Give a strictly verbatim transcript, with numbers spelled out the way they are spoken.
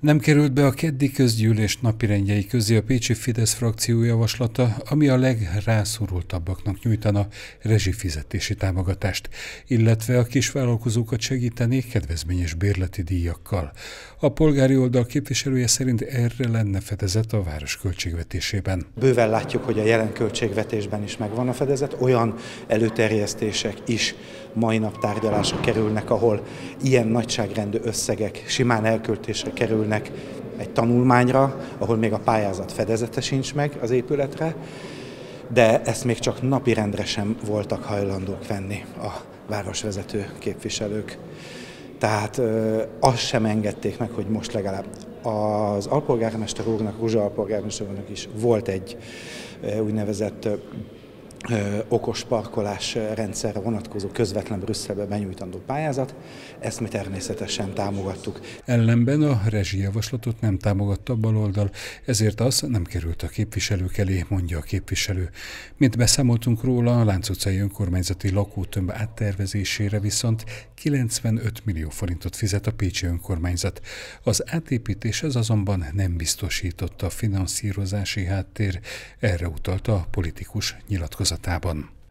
Nem került be a keddi közgyűlés napirendjei közé a pécsi Fidesz frakció javaslata, ami a legrászorultabbaknak nyújtana rezsifizetési támogatást, illetve a kisvállalkozókat segíteni kedvezményes bérleti díjakkal. A polgári oldal képviselője szerint erre lenne fedezet a város költségvetésében. Bőven látjuk, hogy a jelen költségvetésben is megvan a fedezet, olyan előterjesztések is mai nap tárgyalásra kerülnek, ahol ilyen nagyságrendű összegek simán elköltésre kerülnek egy tanulmányra, ahol még a pályázat fedezete sincs meg az épületre, de ezt még csak napirendre sem voltak hajlandók venni a városvezető képviselők. Tehát ö, azt sem engedték meg, hogy most legalább az alpolgármester úrnak, Ruzsa alpolgármester úrnak is volt egy ö, úgynevezett ö, Ö, okos parkolás rendszerre vonatkozó közvetlen Brüsszelbe benyújtandó pályázat, ezt mi természetesen támogattuk. Ellenben a rezsijavaslatot nem támogatta a baloldal, ezért az nem került a képviselők elé, mondja a képviselő. Mint beszámoltunk róla, a Lánc utcai önkormányzati lakótömb áttervezésére viszont kilencvenöt millió forintot fizet a pécsi önkormányzat. Az átépítéshez azonban nem biztosította a finanszírozási háttér, erre utalta a politikus nyilatkozatában.